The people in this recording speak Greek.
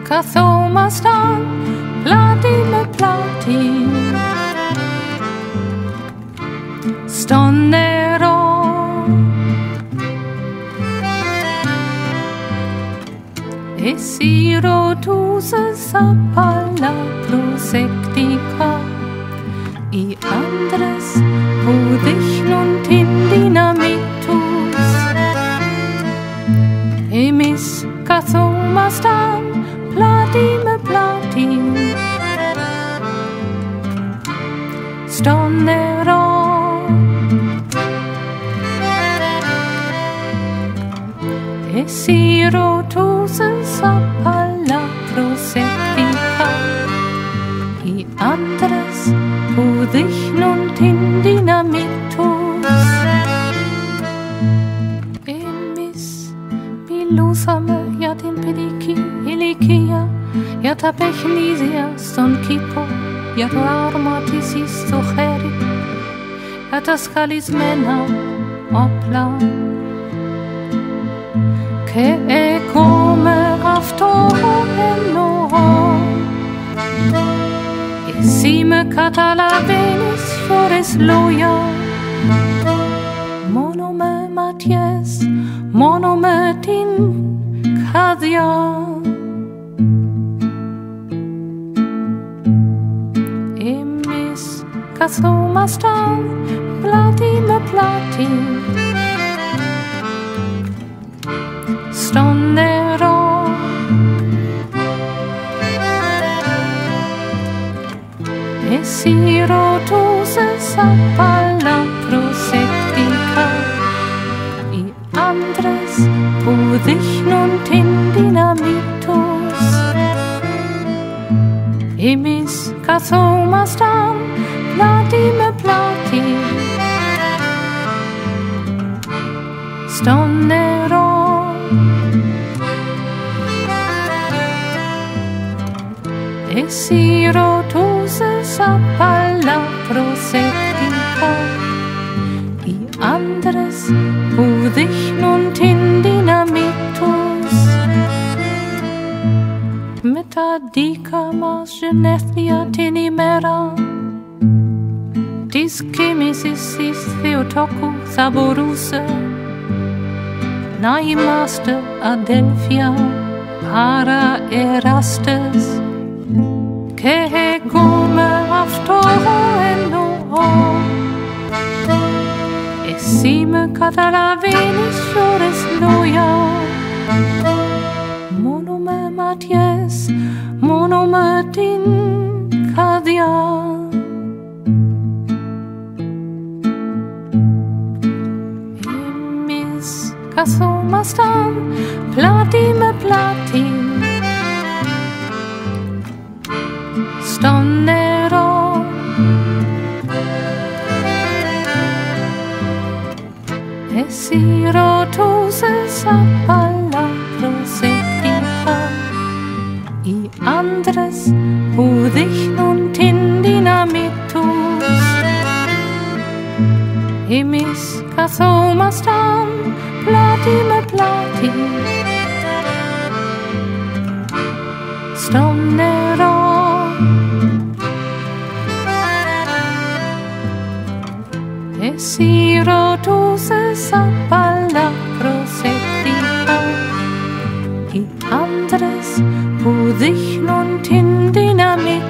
καθόμασταν πλάτη με πλάτη στο νερό. Εσύ ρωτούσες απαλά προσεκτικά, οι άντρες που δείχνουν την δύναμη τους. Εμείς καθόμασταν πλάτη με πλάτη στο νερό. Εσύ ρωτούσες απαλά προσεκτικά, οι άντρες που δείχνουν την δύναμη τους. Εμείς μιλούσαμε για την παιδική ηλικία, για τα παιχνίδια στον κήπο, για το άρμα της στο χέρι, για τα σκαλισμένα όπλα. Και εγώ με αυτό εννοώ, εσύ με καταλαβαίνεις χωρίς λόγια, μόνο με ματιές, μόνο με την καρδιά. Εμείς καθόμασταν πλάτη με πλάτη στο νερό. Εσύ ρωτούσες απαλά προσεκτικά, οι άντρες που δείχνουν την δύναμη τους. Εμείς καθόμασταν πλάτη με πλάτη στο νερό. Εσύ ρωτούσες απαλά προσεκτικά, οι άντρες που δείχνουν την δύναμη τους. Με τα δικά μας γενέθλια την ημέρα της κοιμήσης της Θεοτόκου θα μπορούσε να είμαστε αδέλφια παραεράστες. Και εγώ με αυτό εννοώ, εσύ με καταλαβαίνεις χωρίς λόγια, μόνο με ματιές, μόνο με την καρδιά. Εμείς καθόμασταν πλάτη με πλάτη στο νερό. Εσύ ρωτούσες απαλά προσεκτικά, οι άντρες που δείχνουν την δύναμη τους. Εμείς καθόμασταν πλάτη με πλάτη στο νερό. Εσύ ρωτούσες απαλά προσεκτικά, οι άντρες που δείχνουν την δύναμη